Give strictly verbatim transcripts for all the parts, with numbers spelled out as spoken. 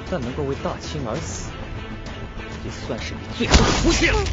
但能够为大清而死，也算是你最后的福气了。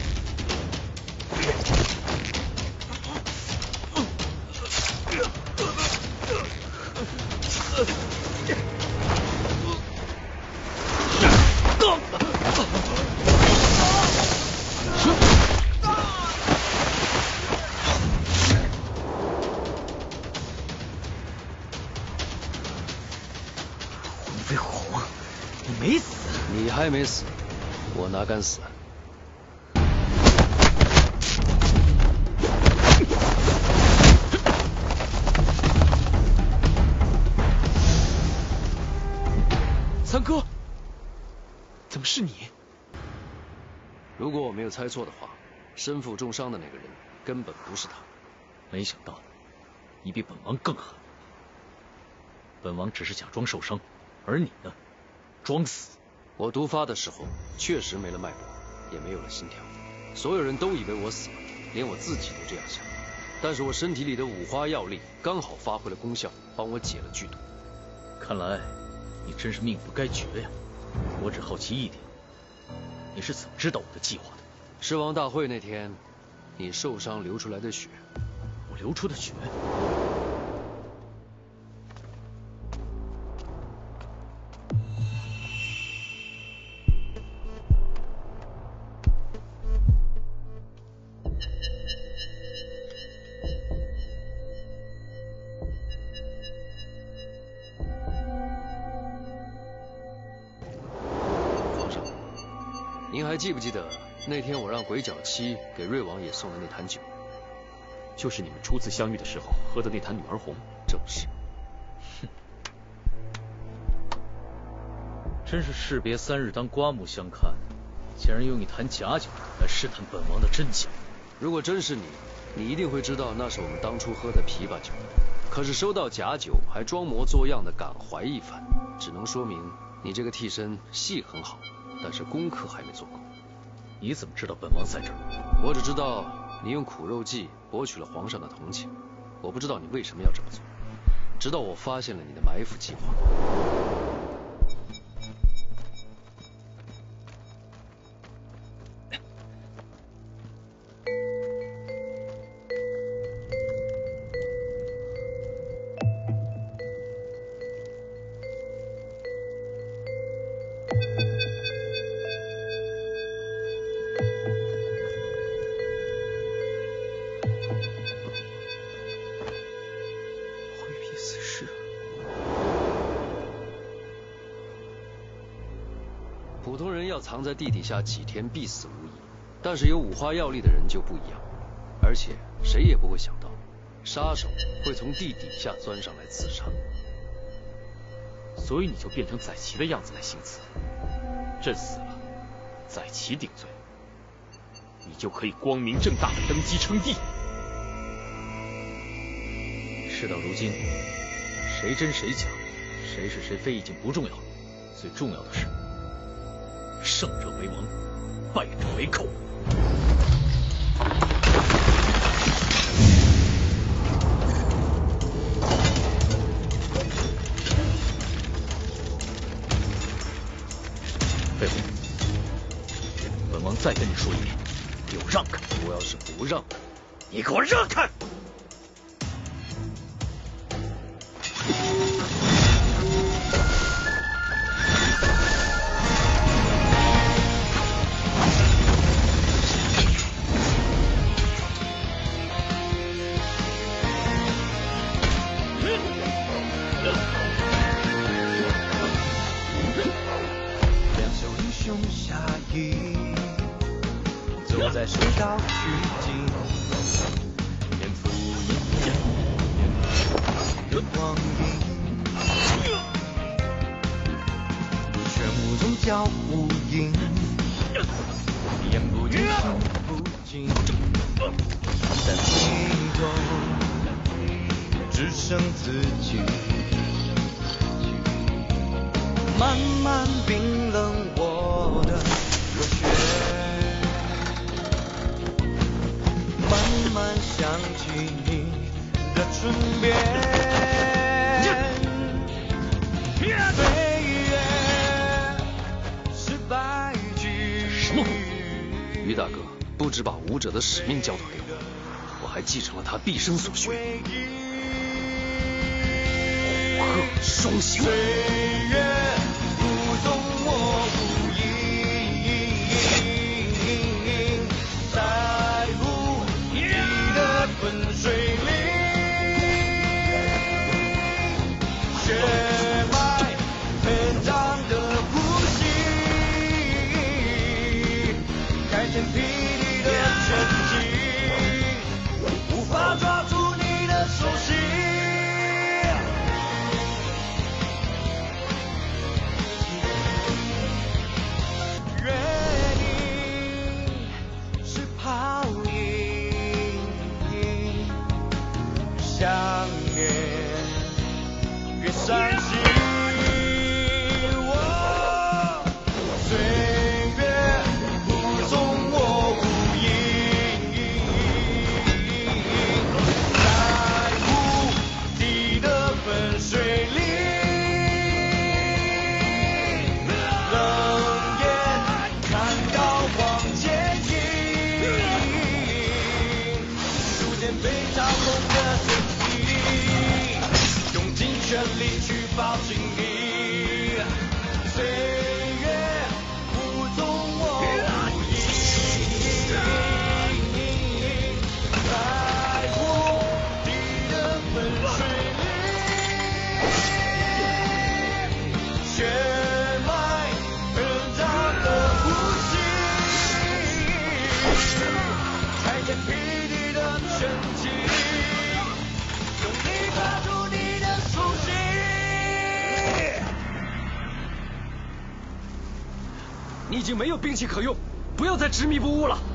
还没死，我哪敢死？ 三哥，怎么是你？ 如果我没有猜错的话，身负重伤的那个人根本不是他。 没想到，你比本王更狠。本王只是假装受伤，而你呢，装死。 我毒发的时候确实没了脉搏，也没有了心跳，所有人都以为我死了，连我自己都这样想。但是我身体里的五花药力刚好发挥了功效，帮我解了剧毒。 看来你真是命不该绝呀！我只好奇一点，你是怎么知道我的计划的？ 狮王大会那天，你受伤流出来的血。 我流出的血？ 您还记不记得那天我让鬼脚七给瑞王爷送的那坛酒？ 就是你们初次相遇的时候喝的那坛女儿红。 正是。 哼，真是士别三日当刮目相看，竟然用一坛假酒来试探本王的真假。 如果真是你，你一定会知道那是我们当初喝的枇杷酒。可是收到假酒还装模作样的感怀一番，只能说明你这个替身戏很好，但是功课还没做够。 你怎么知道本王在这儿？ 我只知道你用苦肉计博取了皇上的同情，我不知道你为什么要这么做，直到我发现了你的埋伏计划。普通人要藏在地底下几天必死无疑，但是有五花药力的人就不一样，而且谁也不会想到，杀手会从地底下钻上来刺杀。 所以你就变成载岐的样子来行刺，朕死了，载岐顶罪，你就可以光明正大的登基称帝。 事到如今，谁真谁假，谁是谁非已经不重要了，最重要的是胜者为王，败者为寇。飞鸿，本王再跟你说一遍，给我让开！ 我要是不让， 你给我让开！ 在水道取经，年复一年，年光阴，玄武中交无影，言不尽，心不尽，在心中只剩自己，慢慢冰冷我的热血。慢慢想起你的唇边，飞跃不只把武者的使命交托给我，我还继承了他毕生所学。虎鹤双形。 岁月不踪我无影，在乎你的分水岭，血脉喷张的呼吸，开天辟地的拳击，无法抓住你的手心。约定是泡影，想念越伤心。我岁月不踪我无影，在乎地的分水岭，冷眼看到往前行，逐渐被操控的身体，用尽全力去抱紧你。岁月不踪我无影，在乎地的分水岭，血脉喷张的呼吸，开天辟地的拳击，用力抓住你的手心。 你已经没有兵器可用，不要再执迷不悟了。